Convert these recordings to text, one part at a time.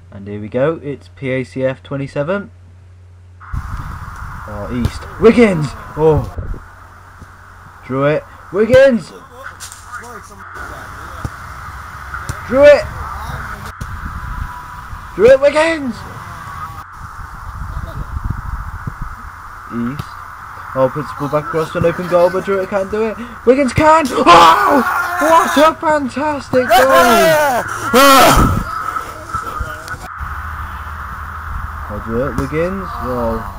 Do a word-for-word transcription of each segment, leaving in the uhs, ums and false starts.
And here we go, it's P A C F twenty-seven. Oh, East. Wiggins! Oh. Drewett. Wiggins! Drewett! Drewett, Wiggins! East. Oh, puts the ball back across to an open goal, but Drewett can't do it. Wiggins can! Oh! What a fantastic goal! Oh, Drewett, Wiggins. Oh.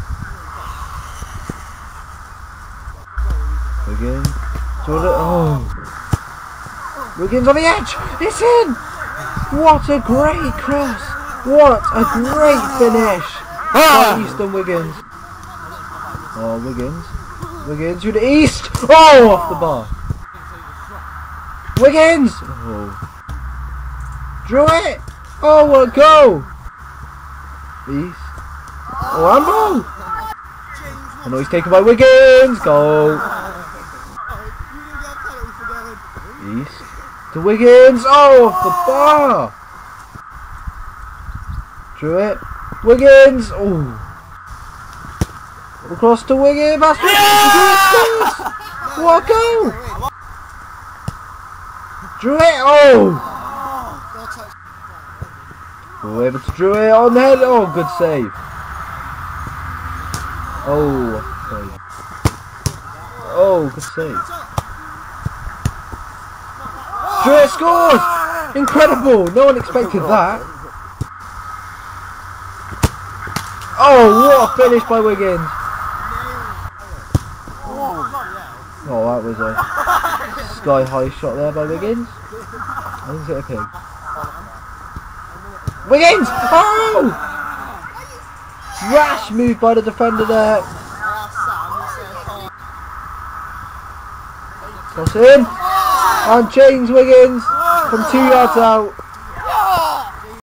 Wiggins. Jordan. Oh. Wiggins on the edge. It's in. What a great cross. What a great finish. Ah. Eastern Wiggins. Oh, Wiggins. Wiggins to the East. Oh, off the bar. Wiggins. Oh. Drewett. Oh, what a goal. East. Oh, handball. Oh, no, he's taken by Wiggins. Goal. East to Wiggins. Oh, off the bar. Drewett. Wiggins. Oh. Across to Wiggins. That's yeah! What a goal. Drewett. Oh. Oh, able to Drewett on the head. Oh, good save. Oh, save. Oh, good save. Drewett scores! Incredible! No one expected that. Oh, what a finish by Wiggins! Oh, that was a sky high shot there by Wiggins. I think it's hit a pig. Wiggins! Oh! Rash move by the defender there. Cross in. And James Wiggins from two yards out.